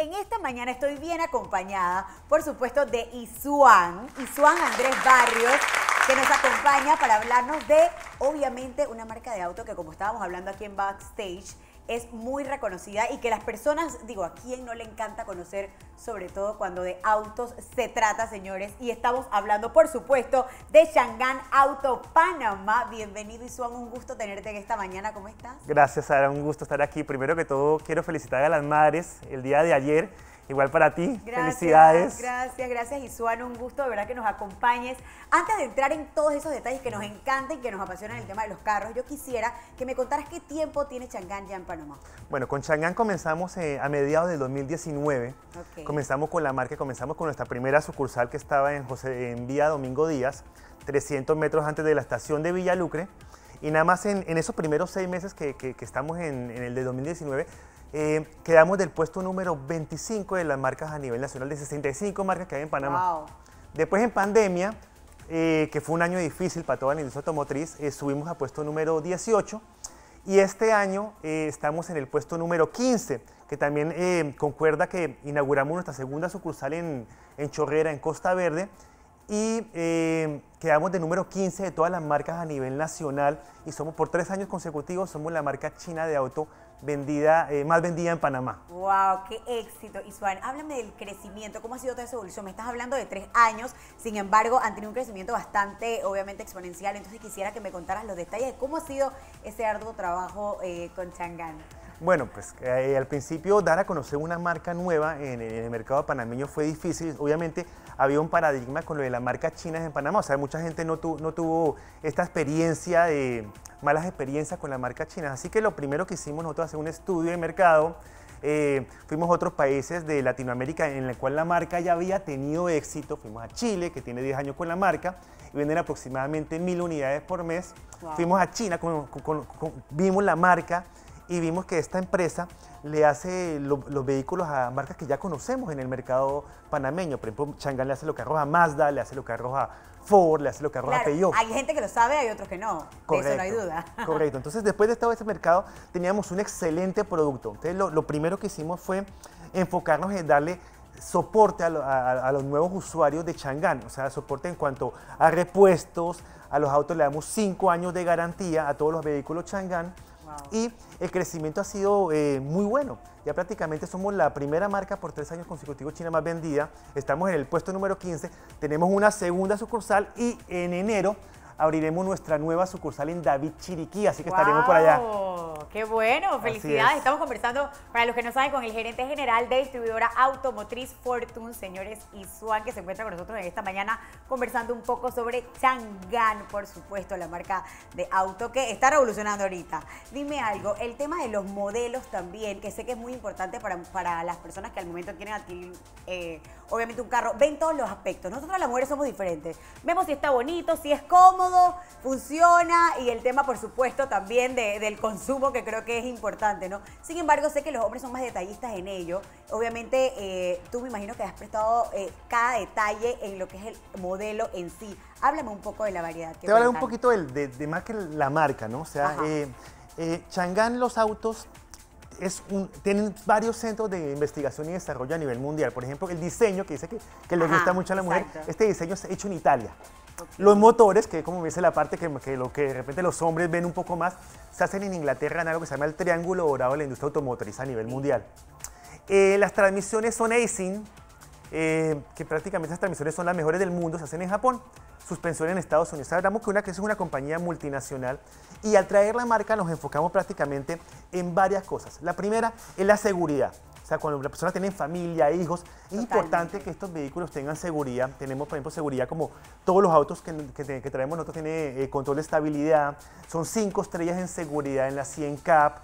en esta mañana estoy bien acompañada, por supuesto, de Isuan Andrés Barrios, que nos acompaña para hablarnos de, obviamente, una marca de auto que, como estábamos hablando aquí en Backstage, es muy reconocida y que las personas, digo, ¿a quién no le encanta conocer, sobre todo cuando de autos se trata, señores? Y estamos hablando, por supuesto, de Chang'an Auto Panamá. Bienvenido, Isuan, un gusto tenerte en esta mañana. ¿Cómo estás? Gracias, Sara, un gusto estar aquí. Primero que todo, quiero felicitar a las madres el día de ayer. Igual para ti, gracias, felicidades. Gracias, Isuan, un gusto de verdad que nos acompañes. Antes de entrar en todos esos detalles que nos encantan y que nos apasionan el tema de los carros, yo quisiera que me contaras qué tiempo tiene Chang'an ya en Panamá. Bueno, con Chang'an comenzamos a mediados del 2019. Okay. Comenzamos con la marca, comenzamos con nuestra primera sucursal que estaba en Vía Domingo Díaz, 300 metros antes de la estación de Villalucre. Y nada más en esos primeros 6 meses que estamos en el de 2019, quedamos del puesto número 25 de las marcas a nivel nacional, de 65 marcas que hay en Panamá. Wow. Después en pandemia, que fue un año difícil para toda la industria automotriz, subimos a puesto número 18 y este año estamos en el puesto número 15, que también concuerda que inauguramos nuestra segunda sucursal en Chorrera, en Costa Verde, y quedamos de número 15 de todas las marcas a nivel nacional y somos por 3 años consecutivos, somos la marca china de auto más vendida en Panamá. ¡Wow! ¡Qué éxito! Isuan, háblame del crecimiento, ¿cómo ha sido toda esa evolución? Me estás hablando de 3 años, sin embargo, han tenido un crecimiento bastante, obviamente, exponencial, entonces quisiera que me contaras los detalles de cómo ha sido ese arduo trabajo con Chang'an. Bueno, pues al principio dar a conocer una marca nueva en el mercado panameño fue difícil. Obviamente había un paradigma con lo de las marcas chinas en Panamá. O sea, mucha gente no tuvo esta experiencia malas experiencias con las marcas chinas. Así que lo primero que hicimos nosotros hacer un estudio de mercado. Fuimos a otros países de Latinoamérica en el cual la marca ya había tenido éxito. Fuimos a Chile, que tiene 10 años con la marca, y venden aproximadamente 1000 unidades por mes. Wow. Fuimos a China, vimos la marca y vimos que esta empresa le hace los vehículos a marcas que ya conocemos en el mercado panameño. Por ejemplo, Chang'an le hace los carros a Mazda, le hace los carros a Ford, le hace los carros a Peugeot. Hay gente que lo sabe, hay otros que no. Correcto, de eso no hay duda. Correcto. Entonces, después de todo ese mercado, teníamos un excelente producto. Entonces, lo primero que hicimos fue enfocarnos en darle soporte a los nuevos usuarios de Chang'an. O sea, soporte en cuanto a repuestos, a los autos le damos 5 años de garantía a todos los vehículos Chang'an. Wow. Y el crecimiento ha sido muy bueno. Ya prácticamente somos la primera marca por 3 años consecutivos china más vendida. Estamos en el puesto número 15. Tenemos una segunda sucursal y en enero abriremos nuestra nueva sucursal en David, Chiriquí. Así que estaremos por allá. ¡Qué bueno! ¡Felicidades! Estamos conversando, para los que no saben, con el gerente general de distribuidora automotriz Fortune, señores Isuan, que se encuentra con nosotros en esta mañana conversando un poco sobre Chang'an, por supuesto, la marca de auto que está revolucionando ahorita. Dime algo, el tema de los modelos también, que sé que es muy importante para las personas que al momento quieren adquirir, obviamente, un carro. Ven todos los aspectos. Nosotros las mujeres somos diferentes. Vemos si está bonito, si es cómodo, funciona, y el tema, por supuesto, también del consumo, que creo que es importante, ¿no? Sin embargo, sé que los hombres son más detallistas en ello. Obviamente, tú me imagino que has prestado cada detalle en lo que es el modelo en sí. Háblame un poco de la variedad. Te voy a hablar un poquito de más que la marca, ¿no? O sea, Chang'an, los autos tienen varios centros de investigación y desarrollo a nivel mundial. Por ejemplo, el diseño, que dice que le gusta mucho a la mujer, este diseño es hecho en Italia. Okay. Los motores, que como dice la parte que lo que de repente los hombres ven un poco más, se hacen en Inglaterra en algo que se llama el triángulo dorado de la industria automotriz a nivel mundial. Las transmisiones son Aisin, que prácticamente esas transmisiones son las mejores del mundo, se hacen en Japón. Suspensión en Estados Unidos. Sabemos que es una compañía multinacional y al traer la marca nos enfocamos prácticamente en varias cosas. La primera es la seguridad. O sea, cuando las personas tienen familia, hijos, es importante que estos vehículos tengan seguridad. Tenemos, por ejemplo, seguridad como todos los autos que traemos nosotros, tiene control de estabilidad, son 5 estrellas en seguridad en la 100 CAP,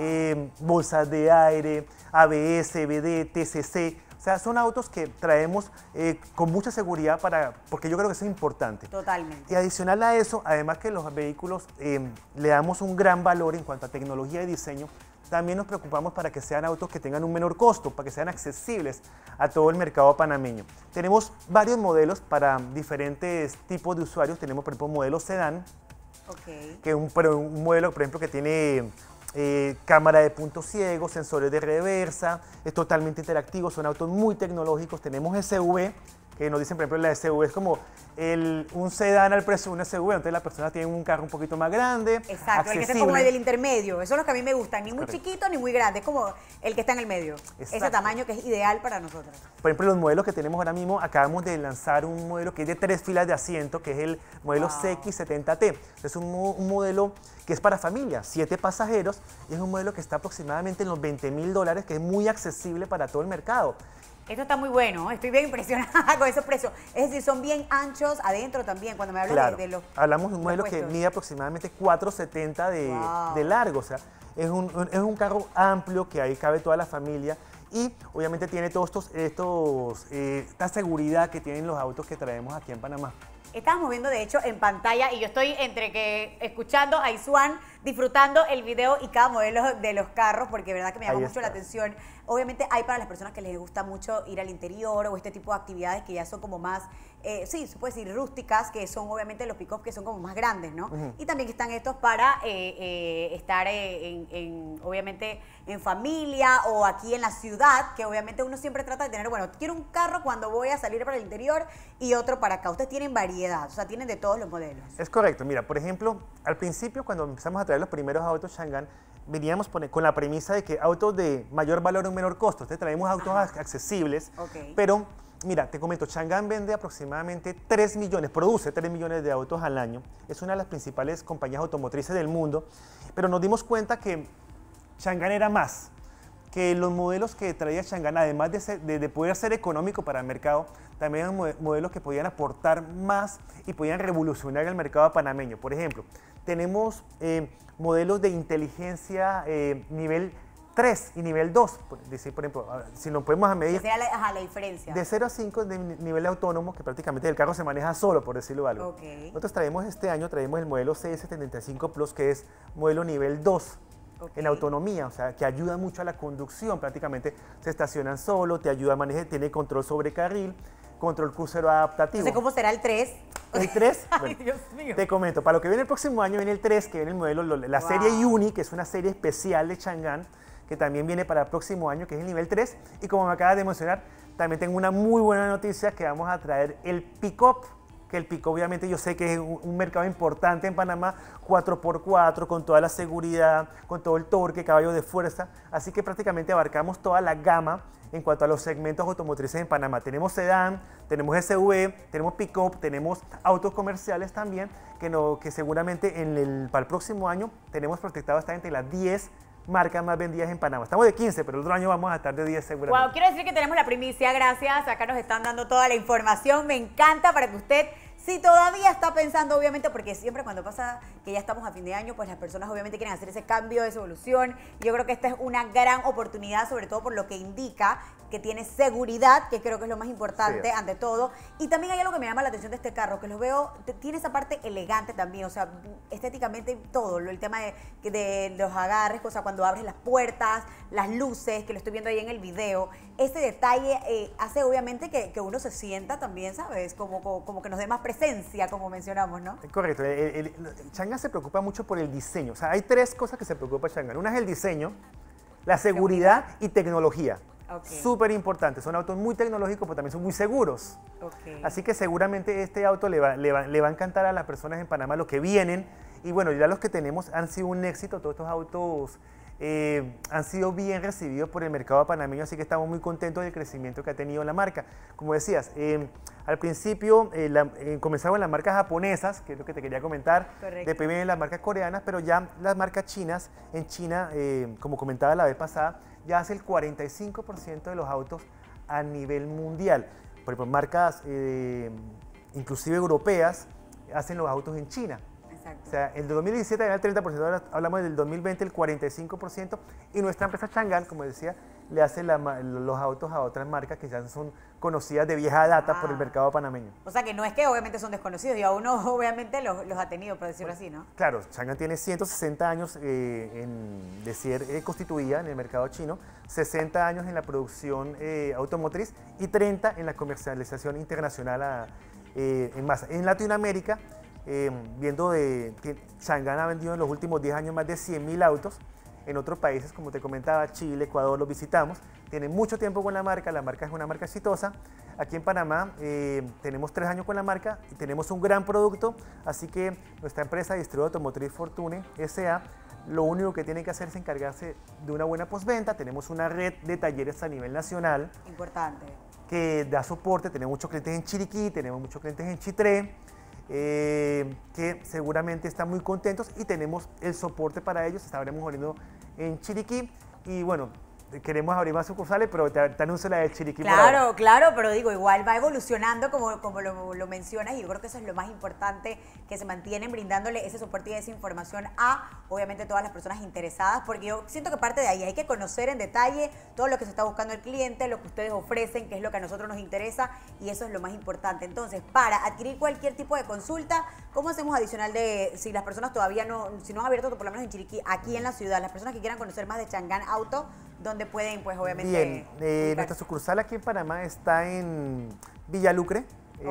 bolsas de aire, ABS, BD, TCC. O sea, son autos que traemos con mucha seguridad porque yo creo que eso es importante. Totalmente. Y adicional a eso, además que los vehículos le damos un gran valor en cuanto a tecnología y diseño, también nos preocupamos para que sean autos que tengan un menor costo, para que sean accesibles a todo el mercado panameño. Tenemos varios modelos para diferentes tipos de usuarios. Tenemos, por ejemplo, un modelo sedán, que es un modelo, por ejemplo, que tiene cámara de punto ciego, sensores de reversa, es totalmente interactivo, son autos muy tecnológicos. Tenemos SUV, que nos dicen, por ejemplo, la SUV es como un sedán al precio de un SUV, entonces la persona tiene un carro un poquito más grande, exacto, accesible. el que es como el del intermedio, eso es lo que a mí me gusta, ni muy chiquito ni muy grande, es como el que está en el medio, exacto. Ese tamaño que es ideal para nosotros. Por ejemplo, los modelos que tenemos ahora mismo, acabamos de lanzar un modelo que es de 3 filas de asiento, que es el modelo CX70T. Es un modelo que es para familia, 7 pasajeros, y es un modelo que está aproximadamente en los $20.000, que es muy accesible para todo el mercado. Esto está muy bueno, estoy bien impresionada con esos precios. Es decir, son bien anchos adentro también, cuando me hablas claro, de los... Hablamos de un modelo que mide aproximadamente 4,70 de largo, o sea, es un carro amplio que ahí cabe toda la familia y obviamente tiene todos esta seguridad que tienen los autos que traemos aquí en Panamá. Estábamos viendo, de hecho, en pantalla, y yo estoy entre que escuchando a Isuan, disfrutando el video y cada modelo de los carros, porque de verdad que me llama mucho la atención. Obviamente hay para las personas que les gusta mucho ir al interior o este tipo de actividades que ya son como más, sí, se puede decir rústicas, que son obviamente los pick-up que son como más grandes, ¿no? Y también están estos para estar obviamente en familia o aquí en la ciudad, que obviamente uno siempre trata de tener, bueno, quiero un carro cuando voy a salir para el interior y otro para acá. Ustedes tienen variedad, o sea, tienen de todos los modelos. Es correcto. Mira, por ejemplo, al principio cuando empezamos a traer los primeros autos Changan, veníamos con la premisa de que autos de mayor valor o menor costo. Entonces traemos autos accesibles, pero mira, te comento, Changan vende aproximadamente 3 millones, produce 3 millones de autos al año. Es una de las principales compañías automotrices del mundo, pero nos dimos cuenta que Changan era más, que los modelos que traía Changan, además de poder ser económico para el mercado, también eran modelos que podían aportar más y podían revolucionar el mercado panameño. Por ejemplo, tenemos modelos de inteligencia nivel 3 y nivel 2. Por ejemplo, si nos podemos medir... La diferencia. De 0 a 5 de nivel autónomo, que prácticamente el carro se maneja solo, por decirlo algo. Nosotros traemos este año, traemos el modelo CS75 Plus, que es modelo nivel 2. En autonomía, o sea, que ayuda mucho a la conducción, prácticamente se estacionan solo, te ayuda a manejar, tiene control sobre carril, control crucero adaptativo. Entonces, ¿cómo será el 3? El 3, Ay, bueno, Dios mío. Te comento, para lo que viene el próximo año viene el 3, que viene el modelo, la serie Uni, que es una serie especial de Changan, que también viene para el próximo año, que es el nivel 3, y como me acabas de mencionar, también tengo una muy buena noticia, que vamos a traer el pick-up, que el pick-up obviamente yo sé que es un mercado importante en Panamá, 4x4, con toda la seguridad, con todo el torque, caballo de fuerza, así que prácticamente abarcamos toda la gama en cuanto a los segmentos automotrices en Panamá. Tenemos sedán, tenemos SUV, tenemos pick-up, tenemos autos comerciales también, que seguramente para el próximo año tenemos proyectado estar entre las 10 marcas más vendidas en Panamá. Estamos de 15, pero el otro año vamos a estar de 10 seguramente. Wow, quiero decir que tenemos la primicia, gracias. Acá nos están dando toda la información. Me encanta para que usted, si todavía está pensando, obviamente, porque siempre cuando pasa que ya estamos a fin de año, pues las personas obviamente quieren hacer ese cambio, esa evolución. Yo creo que esta es una gran oportunidad, sobre todo por lo que indica que tiene seguridad, que creo que es lo más importante ante todo. Y también hay algo que me llama la atención de este carro, que lo veo, tiene esa parte elegante también, o sea, estéticamente todo, el tema de los agarres, o sea, cuando abres las puertas, las luces, que lo estoy viendo ahí en el video, ese detalle hace obviamente que uno se sienta también, ¿sabes? Como que nos dé más presencia, como mencionamos, ¿no? Correcto. Changan se preocupa mucho por el diseño. O sea, hay 3 cosas que se preocupa Changan. Una es el diseño, la seguridad y tecnología. Súper importante. Son autos muy tecnológicos, pero también son muy seguros. Así que seguramente este auto le va a encantar a las personas en Panamá, los que vienen. Y bueno, ya los que tenemos han sido un éxito. Todos estos autos han sido bien recibidos por el mercado panameño, así que estamos muy contentos del crecimiento que ha tenido la marca. Como decías, al principio comenzaron las marcas japonesas, que es lo que te quería comentar, después vienen las marcas coreanas, pero ya las marcas chinas, en China, como comentaba la vez pasada, ya hace el 45% de los autos a nivel mundial. Por ejemplo, marcas inclusive europeas hacen los autos en China. Exacto. O sea, el de 2017 era el 30%, ahora hablamos del 2020 el 45%, y nuestra empresa Changan, como decía, le hace los autos a otras marcas que ya son conocidas de vieja data por el mercado panameño. O sea que no es que obviamente son desconocidos, y a uno obviamente los ha tenido, por decirlo así, ¿no? Claro, Changan tiene 160 años de ser constituida en el mercado chino, 60 años en la producción automotriz y 30 en la comercialización internacional en masa. En Latinoamérica, viendo que Changan ha vendido en los últimos 10 años más de 100.000 autos, en otros países, como te comentaba, Chile, Ecuador, los visitamos. Tienen mucho tiempo con la marca es una marca exitosa. Aquí en Panamá tenemos 3 años con la marca y tenemos un gran producto, así que nuestra empresa Distribuidora Automotriz Fortune S.A. lo único que tiene que hacer es encargarse de una buena postventa. Tenemos una red de talleres a nivel nacional. Importante. Que da soporte. Tenemos muchos clientes en Chiriquí, tenemos muchos clientes en Chitré, que seguramente están muy contentos y tenemos el soporte para ellos. Estaremos abriendo en Chiriquí y bueno, queremos abrir más sucursales, pero te anuncio la de Chiriquí. Claro, claro, pero digo, igual va evolucionando como lo mencionas, y yo creo que eso es lo más importante, que se mantienen brindándole ese soporte y esa información a, obviamente, todas las personas interesadas, porque yo siento que parte de ahí hay que conocer en detalle todo lo que se está buscando el cliente, lo que ustedes ofrecen, que es lo que a nosotros nos interesa, y eso es lo más importante. Entonces, para adquirir cualquier tipo de consulta, ¿cómo hacemos adicional de, si las personas todavía si no han abierto, por lo menos en Chiriquí, aquí en la ciudad, las personas que quieran conocer más de Chang'an Auto, ¿dónde pueden, pues, obviamente? Bien, nuestra sucursal aquí en Panamá está en Villalucre,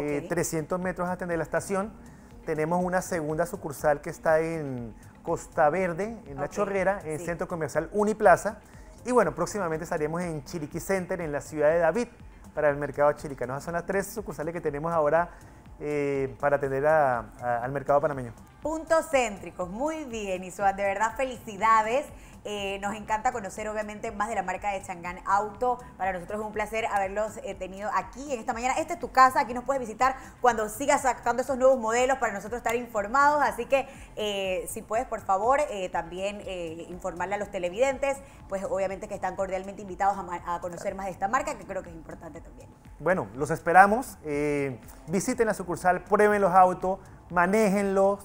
300 metros hasta de la estación. Tenemos una segunda sucursal que está en Costa Verde, en La Chorrera, en el Centro Comercial Uniplaza. Y bueno, próximamente estaremos en Chiriquí Center, en la ciudad de David, para el mercado chiricano. Esas son las 3 sucursales que tenemos ahora para atender al mercado panameño. Puntos céntricos, muy bien, Isuan, de verdad felicidades. Nos encanta conocer obviamente más de la marca de Chang'an Auto. Para nosotros es un placer haberlos tenido aquí en esta mañana. Esta es tu casa, aquí nos puedes visitar cuando sigas sacando esos nuevos modelos para nosotros estar informados. Así que si puedes, por favor, también informarle a los televidentes, pues obviamente que están cordialmente invitados a conocer más de esta marca, que creo que es importante también. Bueno, los esperamos. Visiten la sucursal, prueben los autos, manéjenlos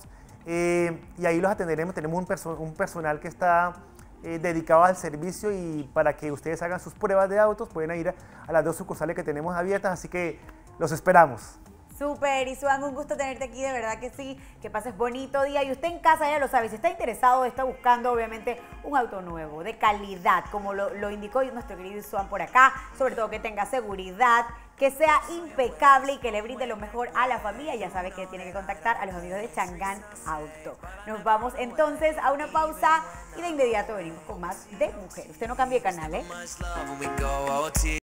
y ahí los atenderemos. Tenemos un personal que está dedicado al servicio, y para que ustedes hagan sus pruebas de autos pueden ir a las 2 sucursales que tenemos abiertas, así que los esperamos. Súper, Isuan, un gusto tenerte aquí, de verdad que sí, que pases bonito día. Y usted en casa ya lo sabe, si está interesado, está buscando obviamente un auto nuevo, de calidad, como lo indicó nuestro querido Isuan por acá, sobre todo que tenga seguridad, que sea impecable y que le brinde lo mejor a la familia, ya sabe que tiene que contactar a los amigos de Chang'an Auto. Nos vamos entonces a una pausa y de inmediato venimos con más de Mujer. Usted no cambie de canal, ¿eh?